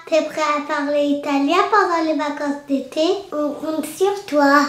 T'es prêt à parler italien pendant les vacances d'été? On compte sur toi.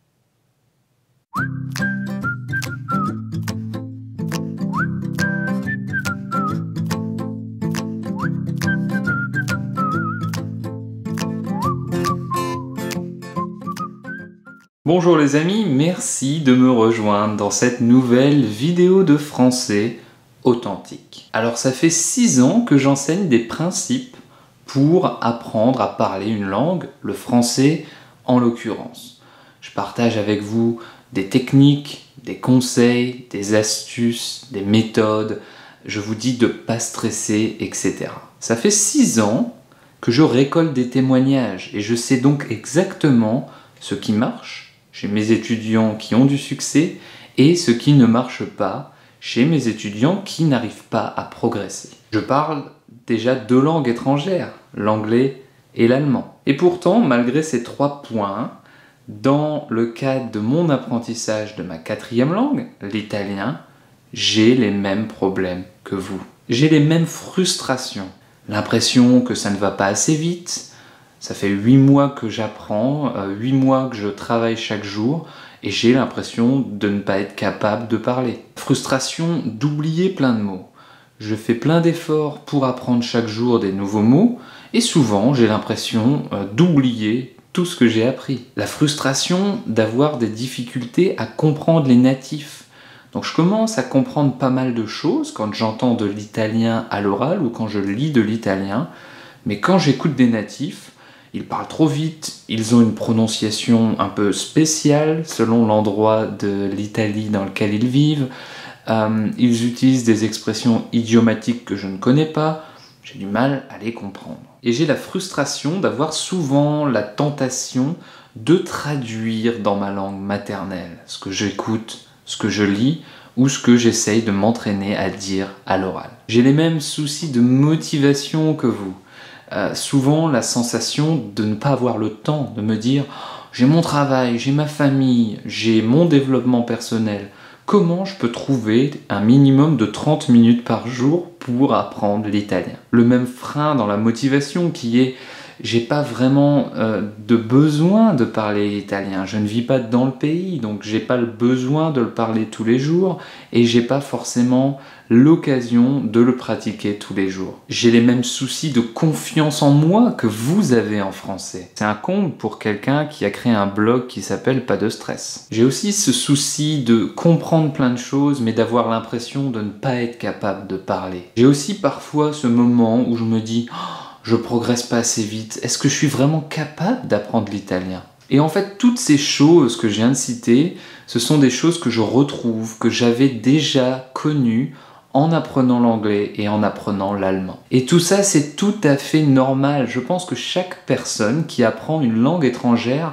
Bonjour les amis, merci de me rejoindre dans cette nouvelle vidéo de français authentique. Alors ça fait 6 ans que j'enseigne des principes pour apprendre à parler une langue, le français en l'occurrence. Je partage avec vous des techniques, des conseils, des astuces, des méthodes. Je vous dis de ne pas stresser, etc. Ça fait 6 ans que je récolte des témoignages et je sais donc exactement ce qui marche chez mes étudiants qui ont du succès et ce qui ne marche pas chez mes étudiants qui n'arrivent pas à progresser. Je parle déjà 2 langues étrangères, l'anglais et l'allemand. Et pourtant, malgré ces 3 points, dans le cadre de mon apprentissage de ma 4e langue, l'italien, j'ai les mêmes problèmes que vous. J'ai les mêmes frustrations. L'impression que ça ne va pas assez vite. Ça fait 8 mois que j'apprends, 8 mois que je travaille chaque jour et j'ai l'impression de ne pas être capable de parler. Frustration d'oublier plein de mots. Je fais plein d'efforts pour apprendre chaque jour des nouveaux mots et souvent j'ai l'impression d'oublier tout ce que j'ai appris. La frustration d'avoir des difficultés à comprendre les natifs. Donc je commence à comprendre pas mal de choses quand j'entends de l'italien à l'oral ou quand je lis de l'italien, mais quand j'écoute des natifs, ils parlent trop vite, ils ont une prononciation un peu spéciale selon l'endroit de l'Italie dans lequel ils vivent, ils utilisent des expressions idiomatiques que je ne connais pas, j'ai du mal à les comprendre. Et j'ai la frustration d'avoir souvent la tentation de traduire dans ma langue maternelle ce que j'écoute, ce que je lis ou ce que j'essaye de m'entraîner à dire à l'oral. J'ai les mêmes soucis de motivation que vous. Souvent la sensation de ne pas avoir le temps, de me dire j'ai mon travail, j'ai ma famille, j'ai mon développement personnel. Comment je peux trouver un minimum de 30 minutes par jour pour apprendre l'italien? Le même frein dans la motivation qui est j'ai pas vraiment de besoin de parler l'italien. Je ne vis pas dans le pays, donc j'ai pas le besoin de le parler tous les jours et j'ai pas forcément l'occasion de le pratiquer tous les jours. J'ai les mêmes soucis de confiance en moi que vous avez en français. C'est un comble pour quelqu'un qui a créé un blog qui s'appelle Pas de stress. J'ai aussi ce souci de comprendre plein de choses mais d'avoir l'impression de ne pas être capable de parler. J'ai aussi parfois ce moment où je me dis je progresse pas assez vite. Est-ce que je suis vraiment capable d'apprendre l'italien? Et en fait, toutes ces choses que je viens de citer, ce sont des choses que je retrouve, que j'avais déjà connues en apprenant l'anglais et en apprenant l'allemand. Et tout ça, c'est tout à fait normal. Je pense que chaque personne qui apprend une langue étrangère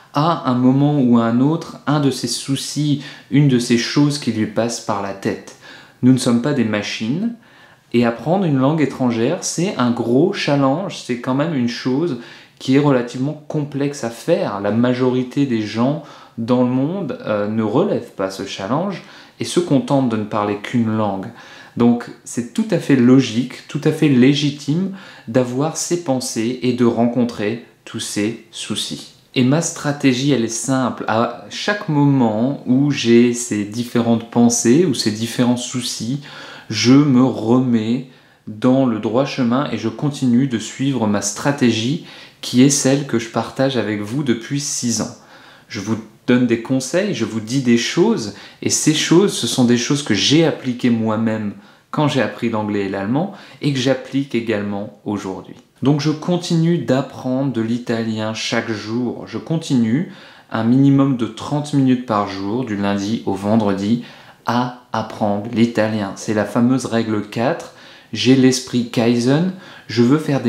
a un moment ou un autre, un de ses soucis, une de ces choses qui lui passent par la tête. Nous ne sommes pas des machines. Et apprendre une langue étrangère, c'est un gros challenge, c'est quand même une chose qui est relativement complexe à faire. La majorité des gens dans le monde ne relèvent pas ce challenge et se contentent de ne parler qu'une langue. Donc c'est tout à fait logique, tout à fait légitime d'avoir ces pensées et de rencontrer tous ces soucis. Et ma stratégie, elle est simple. À chaque moment où j'ai ces différentes pensées ou ces différents soucis, je me remets dans le droit chemin et je continue de suivre ma stratégie qui est celle que je partage avec vous depuis 6 ans. Je vous donne des conseils, je vous dis des choses et ces choses, ce sont des choses que j'ai appliquées moi-même quand j'ai appris l'anglais et l'allemand et que j'applique également aujourd'hui. Donc je continue d'apprendre de l'italien chaque jour. Je continue un minimum de 30 minutes par jour, du lundi au vendredi, à apprendre l'italien. C'est la fameuse règle 4. J'ai l'esprit Kaizen. Je veux faire des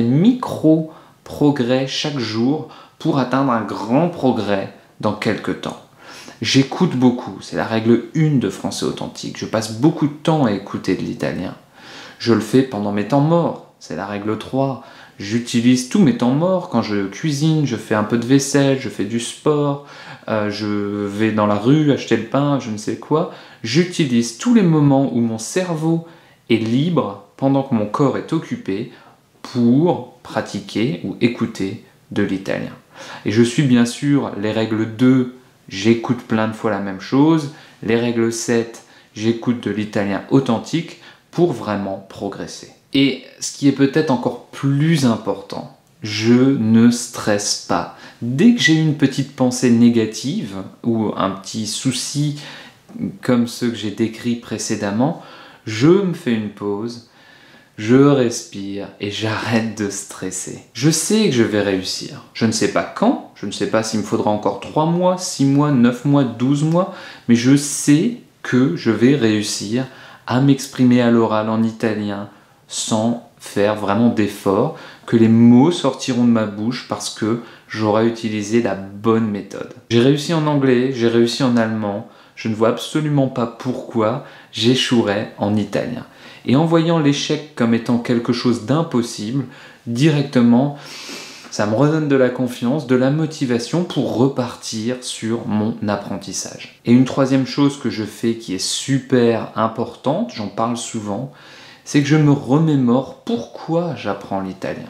micro-progrès chaque jour pour atteindre un grand progrès dans quelques temps. J'écoute beaucoup. C'est la règle 1 de français authentique. Je passe beaucoup de temps à écouter de l'italien. Je le fais pendant mes temps morts. C'est la règle 3. J'utilise tous mes temps morts quand je cuisine, je fais un peu de vaisselle, je fais du sport, je vais dans la rue acheter le pain, je ne sais quoi. J'utilise tous les moments où mon cerveau est libre pendant que mon corps est occupé pour pratiquer ou écouter de l'italien. Et je suis bien sûr les règles 2, j'écoute plein de fois la même chose, les règles 7, j'écoute de l'italien authentique pour vraiment progresser. Et ce qui est peut-être encore plus important, je ne stresse pas. Dès que j'ai une petite pensée négative ou un petit souci comme ceux que j'ai décrits précédemment, je me fais une pause, je respire et j'arrête de stresser. Je sais que je vais réussir. Je ne sais pas quand, je ne sais pas s'il me faudra encore 3 mois, 6 mois, 9 mois, 12 mois, mais je sais que je vais réussir à m'exprimer à l'oral en italien sans faire vraiment d'efforts, que les mots sortiront de ma bouche parce que j'aurai utilisé la bonne méthode. J'ai réussi en anglais, j'ai réussi en allemand, je ne vois absolument pas pourquoi j'échouerais en italien. Et en voyant l'échec comme étant quelque chose d'impossible, directement, ça me redonne de la confiance, de la motivation pour repartir sur mon apprentissage. Et une troisième chose que je fais qui est super importante, j'en parle souvent, c'est que je me remémore pourquoi j'apprends l'italien.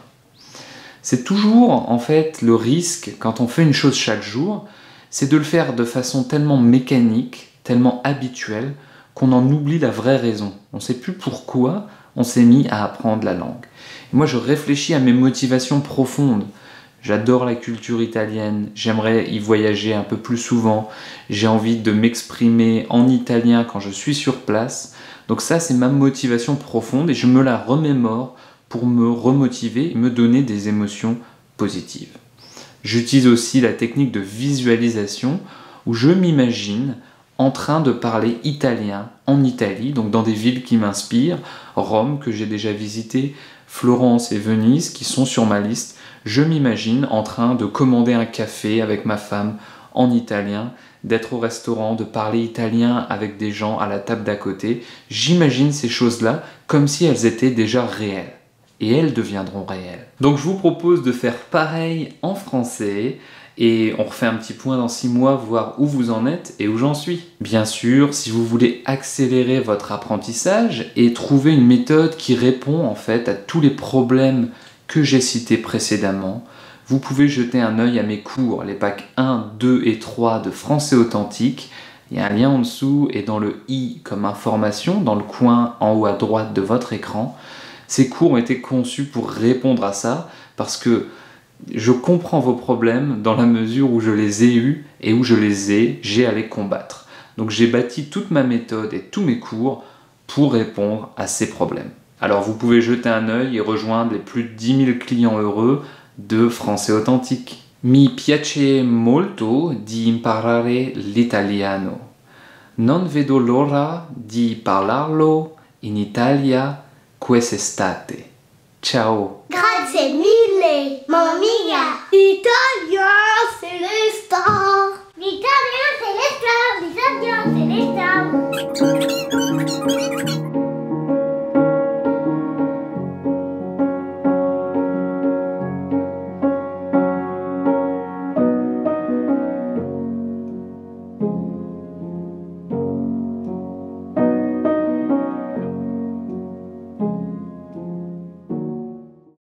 C'est toujours en fait le risque quand on fait une chose chaque jour, c'est de le faire de façon tellement mécanique, tellement habituelle, qu'on en oublie la vraie raison. On ne sait plus pourquoi on s'est mis à apprendre la langue. Et moi, je réfléchis à mes motivations profondes. J'adore la culture italienne, j'aimerais y voyager un peu plus souvent, j'ai envie de m'exprimer en italien quand je suis sur place. Donc ça, c'est ma motivation profonde et je me la remémore pour me remotiver et me donner des émotions positives. J'utilise aussi la technique de visualisation où je m'imagine en train de parler italien en Italie, donc dans des villes qui m'inspirent, Rome que j'ai déjà visité, Florence et Venise qui sont sur ma liste. Je m'imagine en train de commander un café avec ma femme en italien, d'être au restaurant, de parler italien avec des gens à la table d'à côté. J'imagine ces choses-là comme si elles étaient déjà réelles. Et elles deviendront réelles. Donc je vous propose de faire pareil en français et on refait un petit point dans 6 mois, voir où vous en êtes et où j'en suis. Bien sûr, si vous voulez accélérer votre apprentissage et trouver une méthode qui répond en fait à tous les problèmes que j'ai cités précédemment, vous pouvez jeter un œil à mes cours, les packs 1, 2 et 3 de français authentique. Il y a un lien en dessous et dans le i comme information, dans le coin en haut à droite de votre écran. Ces cours ont été conçus pour répondre à ça parce que je comprends vos problèmes dans la mesure où je les ai eus et où j'ai à les combattre. Donc j'ai bâti toute ma méthode et tous mes cours pour répondre à ces problèmes. Alors vous pouvez jeter un œil et rejoindre les plus de 10 000 clients heureux de Français Authentique. Mi piace molto di imparare l'italiano. Non vedo l'ora di parlarlo in Italia quest'estate. Ciao! Grazie mille, mamma mia! L'Italia, c'est le star! L'Italia, c'est le star!